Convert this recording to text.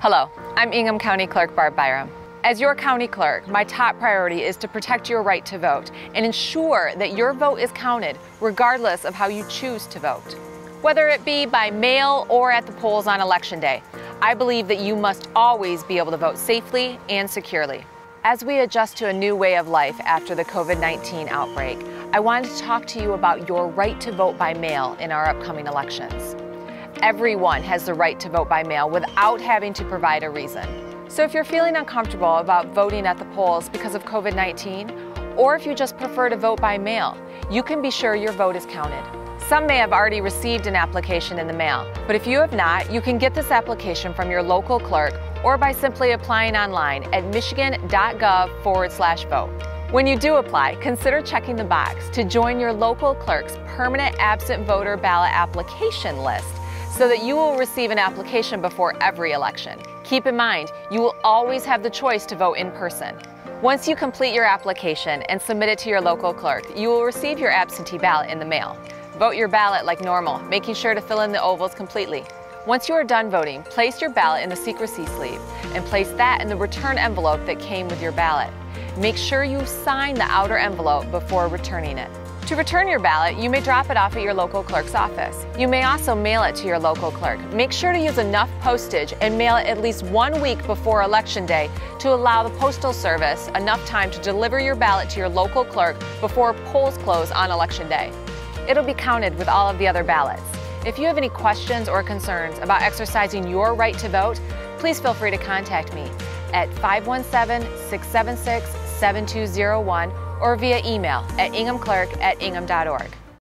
Hello, I'm Ingham County Clerk Barb Byram. As your county clerk, my top priority is to protect your right to vote and ensure that your vote is counted regardless of how you choose to vote. Whether it be by mail or at the polls on Election Day, I believe that you must always be able to vote safely and securely. As we adjust to a new way of life after the COVID-19 outbreak, I wanted to talk to you about your right to vote by mail in our upcoming elections. Everyone has the right to vote by mail without having to provide a reason. So if you're feeling uncomfortable about voting at the polls because of COVID-19, or if you just prefer to vote by mail, you can be sure your vote is counted. Some may have already received an application in the mail, but if you have not, you can get this application from your local clerk or by simply applying online at michigan.gov/vote. When you do apply, consider checking the box to join your local clerk's permanent absent voter ballot application list so that you will receive an application before every election. Keep in mind, you will always have the choice to vote in person. Once you complete your application and submit it to your local clerk, you will receive your absentee ballot in the mail. Vote your ballot like normal, making sure to fill in the ovals completely. Once you are done voting, place your ballot in the secrecy sleeve and place that in the return envelope that came with your ballot. Make sure you sign the outer envelope before returning it. To return your ballot, you may drop it off at your local clerk's office. You may also mail it to your local clerk. Make sure to use enough postage and mail it at least 1 week before Election Day to allow the Postal Service enough time to deliver your ballot to your local clerk before polls close on Election Day. It'll be counted with all of the other ballots. If you have any questions or concerns about exercising your right to vote, please feel free to contact me at 517-676-7201 or via email at inghamclerk@ingham.org.